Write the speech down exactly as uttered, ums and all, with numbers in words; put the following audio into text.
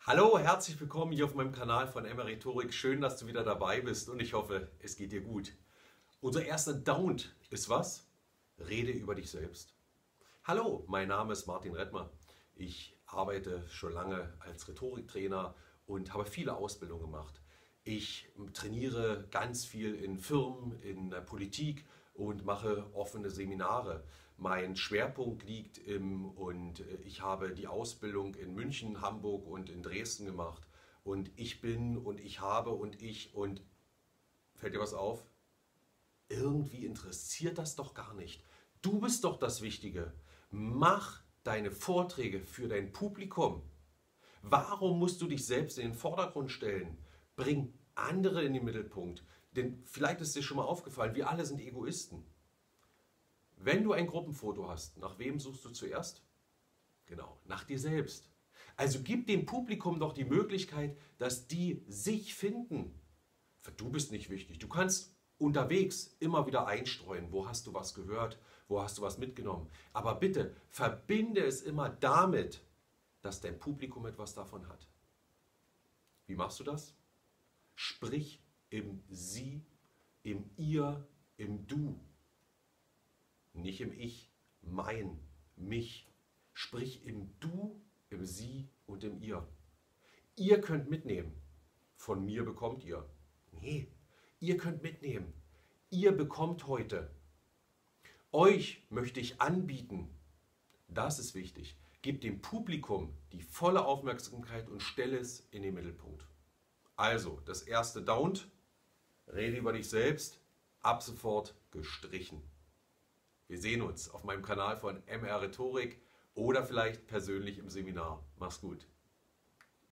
Hallo, herzlich willkommen hier auf meinem Kanal von M R Rhetorik. Schön, dass du wieder dabei bist und ich hoffe, es geht dir gut. Unser erster Down ist was? Rede über dich selbst. Hallo, mein Name ist Martin Rettmer. Ich arbeite schon lange als Rhetoriktrainer und habe viele Ausbildungen gemacht. Ich trainiere ganz viel in Firmen, in der Politik und mache offene Seminare. Mein Schwerpunkt liegt im, und ich habe die Ausbildung in München, Hamburg und in Dresden gemacht. Und ich bin und ich habe und ich und fällt dir was auf? Irgendwie interessiert das doch gar nicht. Du bist doch das Wichtige. Mach deine Vorträge für dein Publikum. Warum musst du dich selbst in den Vordergrund stellen? Bring andere in den Mittelpunkt. Denn vielleicht ist dir schon mal aufgefallen, wir alle sind Egoisten. Wenn du ein Gruppenfoto hast, nach wem suchst du zuerst? Genau, nach dir selbst. Also gib dem Publikum doch die Möglichkeit, dass die sich finden. Du bist nicht wichtig. Du kannst unterwegs immer wieder einstreuen. Wo hast du was gehört? Wo hast du was mitgenommen? Aber bitte verbinde es immer damit, dass dein Publikum etwas davon hat. Wie machst du das? Sprich im Sie, im Ihr, im Du. Nicht im Ich, mein, mich. Sprich im Du, im Sie und im Ihr. Ihr könnt mitnehmen. Von mir bekommt ihr. Nee, ihr könnt mitnehmen. Ihr bekommt heute. Euch möchte ich anbieten. Das ist wichtig. Gib dem Publikum die volle Aufmerksamkeit und stelle es in den Mittelpunkt. Also, das erste Down. Rede über dich selbst. Ab sofort gestrichen. Wir sehen uns auf meinem Kanal von M R Rhetorik oder vielleicht persönlich im Seminar. Mach's gut.